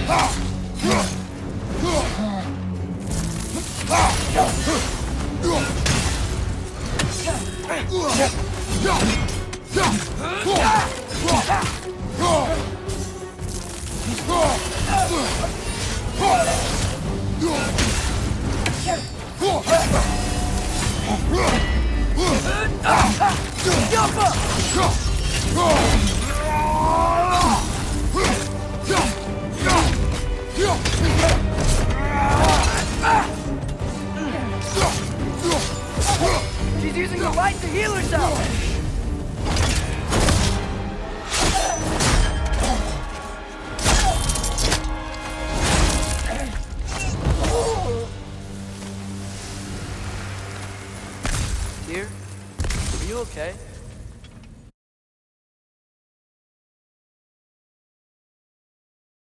She's using the light to heal herself! Dear, are you okay?